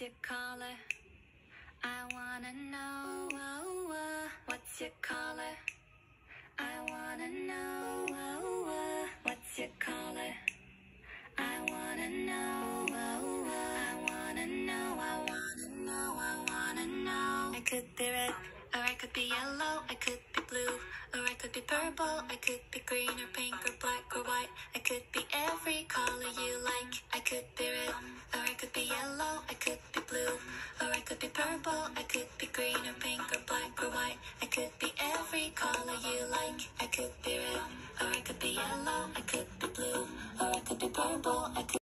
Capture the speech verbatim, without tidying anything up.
your color? I wanna know. Oh, uh, what's your color? I wanna know. Oh, uh, what's your color? I wanna know. Oh, uh, I wanna know. I wanna know. I wanna know. I could be red, or I could be yellow. I could be blue, or I could be purple. I could be green or pink or black or white. I could be every color you like. I could be red, or I could be yellow. I could be blue, or I could be purple. I could be green or pink or black or white. I could be every color you like. I could be red, or I could be yellow. I could be blue, or I could be purple. I could